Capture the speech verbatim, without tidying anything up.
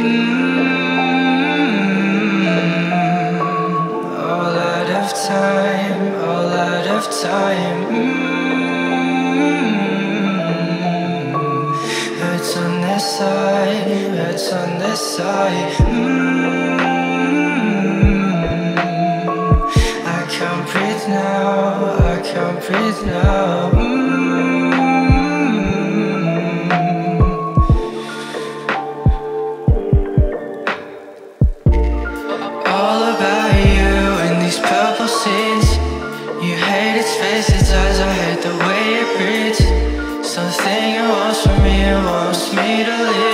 All out of time, all out of time. Mm. Hurts on this side, hurts on this side. Mm. I can't breathe now, I can't breathe now. Mm. All about you in these purple scenes. You hate its face, its eyes, I hate the way it breathes. Something it wants from me, it wants me to live.